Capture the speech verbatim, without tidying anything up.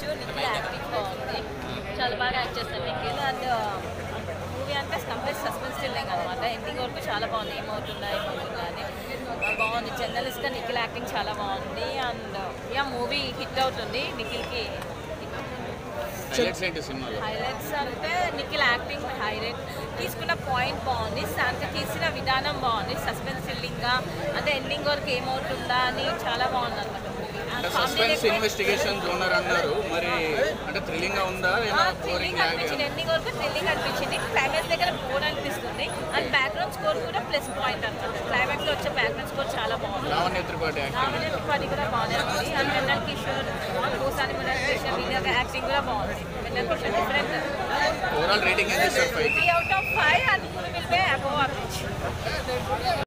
చెప్పొచ్చు. నిఖిల్ యాక్టింగ్ బాగుంది, చాలా బాగా యాక్ట్ చేస్తారు నిఖిల్. అండ్ మూవీ అంటే కంప్లీట్ సస్పెన్స్ థ్రిల్లింగ్ అనమాట. ఎండింగ్ వరకు చాలా బాగుంది, ఏమవుతుందా ఏమవుతుందా అని బాగుంది. జర్నలిస్ట్గా నిఖిల్ యాక్టింగ్ చాలా బాగుంది. అండ్ యా మూవీ హిట్ అవుతుంది. నిఖిల్కి హైలైట్స్ అంటే నిఖిల్ యాక్టింగ్ హైలైట్, తీసుకున్న పాయింట్ బాగుంది, అంటే తీసిన విధానం బాగుంది. సస్పెన్స్ థ్రిల్లింగ్గా అంటే ఎండింగ్ వరకు ఏమవుతుందా అని చాలా బాగుంది అనమాట. సస్పెన్స్ ఇన్వెస్టిగేషన్ జోనర్ అన్నారు, మరి అంటే థ్రిల్లింగ్ గా ఉందా? థ్రిల్లింగ్ అనిపించింది, ఎండింగ్ వరకు థ్రిల్లింగ్ అనిపించింది. క్లైమాక్స్ దగ్గర బోర్ అనిపిస్తుంది. అండ్ బ్యాక్గ్రౌండ్ స్కోర్ కూడా ప్లస్ పాయింట్ అనమాట. క్లైమాక్స్ లో వచ్చే బ్యాక్గ్రౌండ్ స్కోర్ చాలా బాగుంది. లావణ్య త్రిపాఠి లావణ్య త్రిపాఠి కూడా బాగానే ఉంది. అండ్ వెన్నెల కిషోర్, కోసాని మునకృష్ణ వీళ్ళ యాక్టింగ్ కూడా బాగుంది. Vennela Kishore different. Overall rating ఎంత ఇస్తారు? Three out of five and movie will be above average.